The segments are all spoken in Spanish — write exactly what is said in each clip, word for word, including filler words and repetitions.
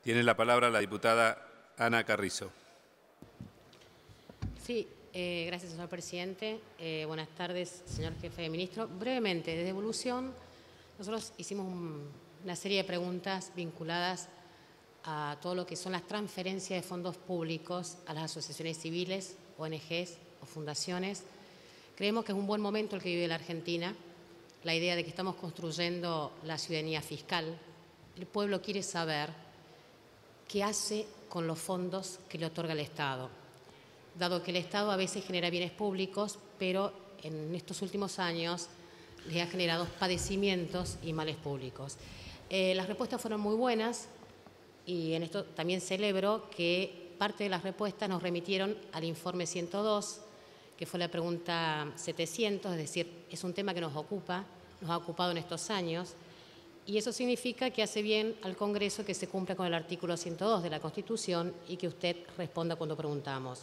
Tiene la palabra la diputada Ana Carrizo. Sí, eh, gracias, señor presidente. Eh, buenas tardes, señor jefe de ministro. Brevemente, desde Evolución, nosotros hicimos un, una serie de preguntas vinculadas a todo lo que son las transferencias de fondos públicos a las asociaciones civiles, O N Ges o fundaciones. Creemos que es un buen momento el que vive la Argentina, la idea de que estamos construyendo la ciudadanía fiscal. El pueblo quiere saber qué hace con los fondos que le otorga el Estado, dado que el Estado a veces genera bienes públicos, pero en estos últimos años les ha generado padecimientos y males públicos. Eh, las respuestas fueron muy buenas y en esto también celebro que parte de las respuestas nos remitieron al informe ciento dos, que fue la pregunta setecientos, es decir, es un tema que nos ocupa, nos ha ocupado en estos años, y eso significa que hace bien al Congreso que se cumpla con el artículo ciento dos de la Constitución y que usted responda cuando preguntamos.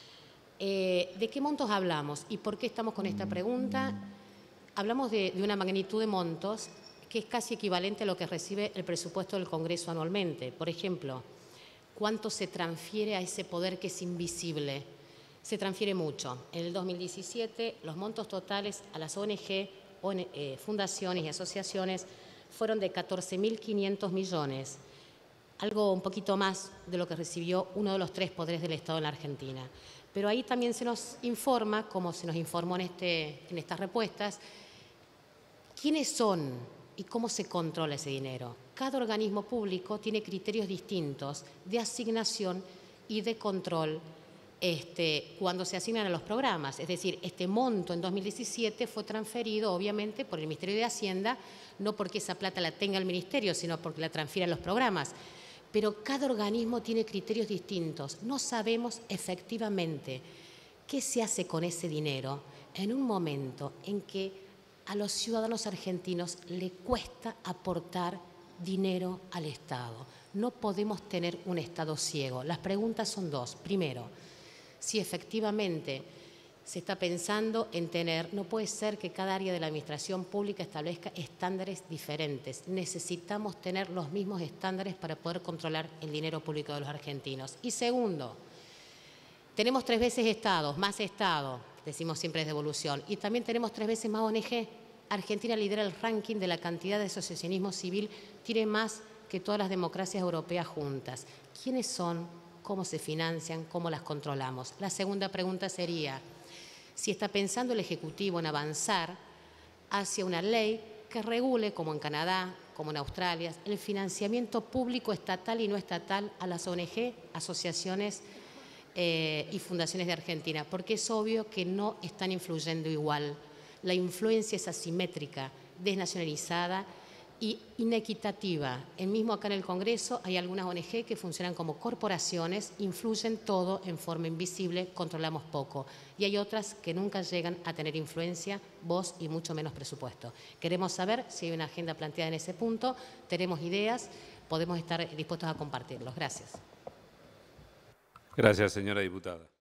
Eh, ¿De qué montos hablamos y por qué estamos con esta pregunta? Hablamos de, de una magnitud de montos que es casi equivalente a lo que recibe el presupuesto del Congreso anualmente. Por ejemplo, ¿cuánto se transfiere a ese poder que es invisible? Se transfiere mucho. En el dos mil diecisiete, los montos totales a las O N Ge, eh, fundaciones y asociaciones fueron de catorce mil quinientos millones, algo un poquito más de lo que recibió uno de los tres poderes del Estado en la Argentina. Pero ahí también se nos informa, como se nos informó en, este, en estas respuestas, quiénes son y cómo se controla ese dinero. Cada organismo público tiene criterios distintos de asignación y de control este, cuando se asignan a los programas. Es decir, este monto en dos mil diecisiete fue transferido, obviamente, por el Ministerio de Hacienda, no porque esa plata la tenga el Ministerio, sino porque la transfieren los programas. Pero cada organismo tiene criterios distintos. No sabemos efectivamente qué se hace con ese dinero en un momento en que a los ciudadanos argentinos le cuesta aportar dinero al Estado. No podemos tener un Estado ciego. Las preguntas son dos. Primero, si efectivamente se está pensando en tener, no puede ser que cada área de la administración pública establezca estándares diferentes. Necesitamos tener los mismos estándares para poder controlar el dinero público de los argentinos. Y segundo, tenemos tres veces Estados, más Estado, decimos siempre es devolución, y también tenemos tres veces más O N Ge. Argentina lidera el ranking de la cantidad de asociacionismo civil, tiene más que todas las democracias europeas juntas. ¿Quiénes son? ¿Cómo se financian? ¿Cómo las controlamos? La segunda pregunta sería si está pensando el Ejecutivo en avanzar hacia una ley que regule, como en Canadá, como en Australia, el financiamiento público estatal y no estatal a las O N Ge, asociaciones eh, y fundaciones de Argentina, porque es obvio que no están influyendo igual. La influencia es asimétrica, desnacionalizada y inequitativa. El mismo acá en el Congreso hay algunas O N Ge que funcionan como corporaciones, influyen todo en forma invisible, controlamos poco. Y hay otras que nunca llegan a tener influencia, voz y mucho menos presupuesto. Queremos saber si hay una agenda planteada en ese punto, tenemos ideas, podemos estar dispuestos a compartirlos. Gracias. Gracias, señora diputada.